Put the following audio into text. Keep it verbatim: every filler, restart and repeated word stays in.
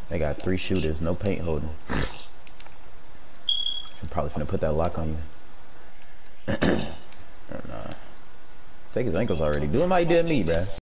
They got three shooters, no paint holding. I'm probably finna put that lock on you. Or nah. Take his ankles already. Do him how he did me, bruh.